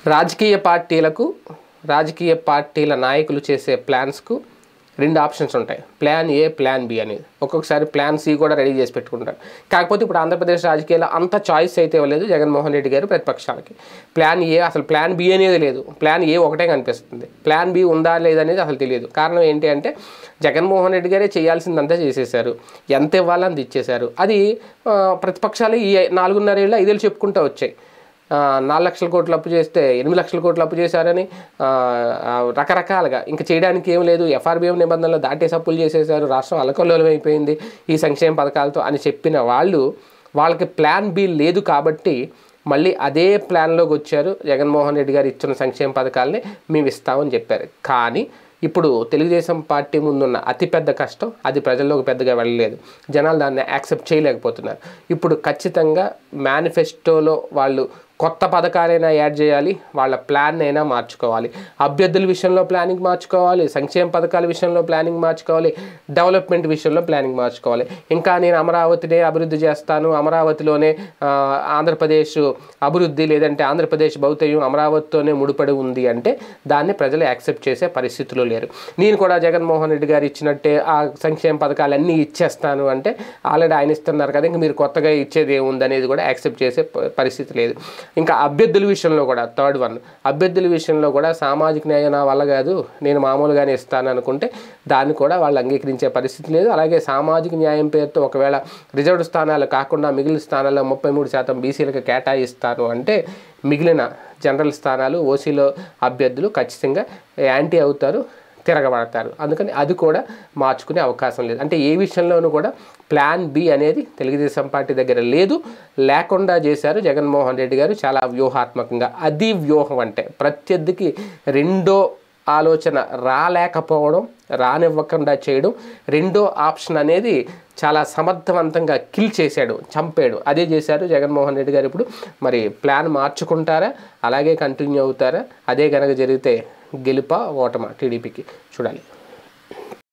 రాజకీయ పార్టీల నాయకులు చేసే ప్లాన్స్కు రెండు ఆప్షన్స్ ఉంటాయి. ప్లాన్ ఏ, ప్లాన్ బి అనేది. ఒక్కొక్కసారి ప్లాన్ సి కూడా రెడీ చేసి పెట్టుకుంటారు. కాకపోతే ఇప్పుడు ఆంధ్రప్రదేశ్ రాజకీయాల్లో అంత చాయిస్ అయితే ఇవ్వలేదు జగన్మోహన్ రెడ్డి గారు ప్రతిపక్షాలకి. ప్లాన్ ఏ, అసలు ప్లాన్ బి అనేది లేదు. ప్లాన్ ఏ ఒకటే కనిపిస్తుంది. ప్లాన్ బి ఉందా లేదనేది అసలు తెలియదు. కారణం ఏంటి అంటే జగన్మోహన్ రెడ్డి గారే చేయాల్సిందంతా చేసేశారు. ఎంత ఇవ్వాలని అంత ఇచ్చేశారు. అది ప్రతిపక్షాలు ఈ 4.5 ఏళ్ళు 5 ఏళ్ళు చెప్పుకుంటూ వచ్చాయి. 4 లక్షల కోట్లు అప్పు చేస్తే 8 లక్షల కోట్లు అప్పు చేశారని రకరకాలుగా ఇంకా చేయడానికి ఏం లేదు, ఎఫ్ఆర్బిఎం నిబంధనలు దాటేసి అప్పులు చేసేశారు, రాష్ట్రం అల్లకల్లోలం అయిపోయింది ఈ సంక్షేమ పథకాలతో అని చెప్పిన వాళ్ళకి ప్లాన్ బి లేదు కాబట్టి మళ్ళీ అదే ప్లాన్లోకి వచ్చారు. జగన్మోహన్ రెడ్డి గారు ఇచ్చిన సంక్షేమ పథకాలని మేము ఇస్తామని చెప్పారు. కానీ ఇప్పుడు తెలుగుదేశం పార్టీ ముందున్న అతిపెద్ద కష్టం అది ప్రజల్లోకి పెద్దగా వెళ్ళలేదు. జనాలు దాన్ని యాక్సెప్ట్ చేయలేకపోతున్నారు. ఇప్పుడు ఖచ్చితంగా మేనిఫెస్టోలో వాళ్ళు కొత్త పథకాలైనా యాడ్ చేయాలి, వాళ్ళ ప్లాన్ అయినా మార్చుకోవాలి. అభ్యర్థుల విషయంలో ప్లానింగ్ మార్చుకోవాలి, సంక్షేమ పథకాల విషయంలో ప్లానింగ్ మార్చుకోవాలి, డెవలప్మెంట్ విషయంలో ప్లానింగ్ మార్చుకోవాలి. ఇంకా నేను అమరావతినే అభివృద్ధి చేస్తాను, అమరావతిలోనే ఆంధ్రప్రదేశ్ అభివృద్ధి లేదంటే ఆంధ్రప్రదేశ్ భౌతికం అమరావతితోనే ముడిపడి ఉంది అంటే దాన్ని ప్రజలు యాక్సెప్ట్ చేసే పరిస్థితులు లేరు. నేను కూడా జగన్మోహన్ రెడ్డి గారు ఇచ్చినట్టే ఆ సంక్షేమ పథకాలన్నీ ఇచ్చేస్తాను అంటే ఆల్రెడీ ఆయన ఇస్తున్నారు కదా, ఇంకా మీరు కొత్తగా ఇచ్చేది ఏముంది అనేది కూడా యాక్సెప్ట్ చేసే పరిస్థితి లేదు. ఇంకా అభ్యర్థుల విషయంలో కూడా అభ్యర్థుల విషయంలో కూడా సామాజిక న్యాయం నా వల్ల కాదు, నేను మామూలుగానే ఇస్తాను అనుకుంటే దాన్ని కూడా వాళ్ళు అంగీకరించే పరిస్థితి లేదు. అలాగే సామాజిక న్యాయం పేరుతో ఒకవేళ రిజర్వ్డ్ స్థానాలు కాకుండా మిగిలిన స్థానాల్లో 33% బీసీలకు కేటాయిస్తాను అంటే మిగిలిన జనరల్ స్థానాలు ఓసీలో అభ్యర్థులు ఖచ్చితంగా యాంటీ అవుతారు, తిరగబడతారు. అందుకని అది కూడా మార్చుకునే అవకాశం లేదు. అంటే ఏ విషయంలోనూ కూడా ప్లాన్ బి అనేది తెలుగుదేశం పార్టీ దగ్గర లేదు, లేకుండా చేశారు జగన్మోహన్ రెడ్డి గారు చాలా వ్యూహాత్మకంగా. అది వ్యూహం అంటే ప్రత్యర్థికి రెండో ఆలోచన రాలేకపోవడం, రానివ్వకుండా చేయడం, రెండో ఆప్షన్ అనేది చాలా సమర్థవంతంగా కిల్ చేశాడు, చంపాడు. అదే చేశారు జగన్మోహన్ రెడ్డి గారు. ఇప్పుడు మరి ప్లాన్ మార్చుకుంటారా, అలాగే కంటిన్యూ అవుతారా? అదే కనుక జరిగితే గెలుపా ఓటమా టీడీపీకి చూడాలి.